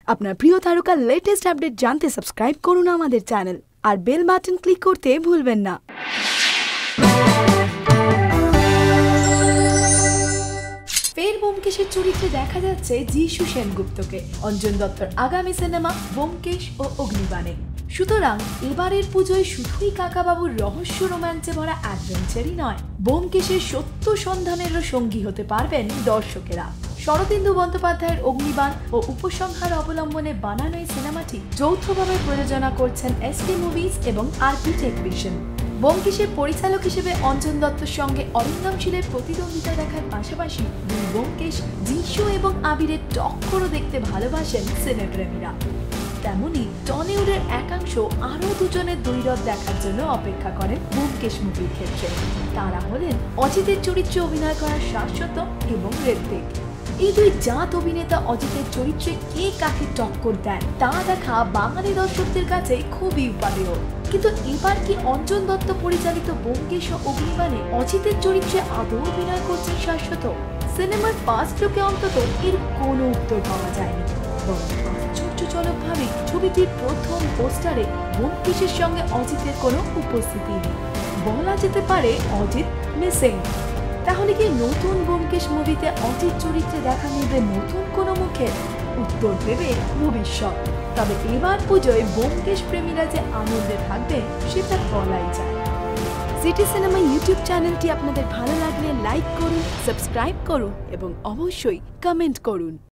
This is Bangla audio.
আপনার প্রিয় তারকার লেটেস্ট আপডেট জানতে সাবস্ক্রাইব করুন আমাদের চ্যানেল আর বেল বাটন ক্লিক করতে ভুলবেন না। ফের ব্যোমকেশের চরিত্রে দেখা যাচ্ছে যিশু সেনগুপ্তকে। অঞ্জন দত্তর আগামী সিনেমা ব্যোমকেশ ও অগ্নিবাণে। সুতরাং এবারের পুজোয় শুধুই কাকাবাবুর রহস্য রোম্যান্সে ভরা অ্যাডভেঞ্চারই নয়, ব্যোমকেশের সত্য সন্ধানেরও সঙ্গী হতে পারবেন দর্শকেরা। শরদিন্দু বন্দ্যোপাধ্যায়ের অগ্নিবাণ ও উপসংহার অবলম্বনে বানানো এই সিনেমাটি যৌথভাবে প্রযোজনা করছেন এসকে মুভিজ এবং আরপি টেকভিশন। ব্যোমকেশের পরিচালক হিসেবে অঞ্জন দত্তর সঙ্গে অরিন্দম শীলের প্রতিদ্বন্দ্বিতা দেখার পাশাপাশি দুই ব্যোমকেশ, যিশু এবং আবিরের টক্করও দেখতে ভালোবাসেন সিনেপ্রেমীরা। তেমনি টলিউডের একাংশ আরও দুজনের দ্বৈরথ দেখার জন্য অপেক্ষা করেন ব্যোমকেশ মুভির ক্ষেত্রে। তারা হলেন অজিতের চরিত্রে অভিনয় করা শাশ্বত এবং ঋত্বিক। এই দুই জাত অভিনেতা অজিতের চরিত্রে কে কাকে টক্কর দেন তা দেখা বাঙালি দর্শকদের কাছে খুবই উপাদেয়। কিন্তু এবার কি অঞ্জন দত্ত পরিচালিত ব্যোমকেশ ও অগ্নিবাণে অজিতের চরিত্রে আদৌ অভিনয় করছেন শাশ্বত? সিনেমার ফার্স্ট লুকে অন্তত এর কোনো উত্তর পাওয়া যায়নি। আশ্চর্যজনকভাবে ছবিটির প্রথম পোস্টারে ব্যোমকেশের সঙ্গে অজিতের কোনো উপস্থিতি নেই। বলা যেতে পারে অজিত মিসিং। তাহলে কি নতুন ব্যোমকেশ মুভিতে অজিত চরিত্রে দেখা মিলবে নতুন কোনো মুখে? উত্তর দেবে ভবিষ্যৎ। তবে এবার পুজোয় ব্যোমকেশ প্রেমীরা যে আনন্দে থাকবে সেটা বলাই যায়। সিটি সিনেমা ইউটিউব চ্যানেলটি আপনাদের ভালো লাগলে লাইক করুন, সাবস্ক্রাইব করুন এবং অবশ্যই কমেন্ট করুন।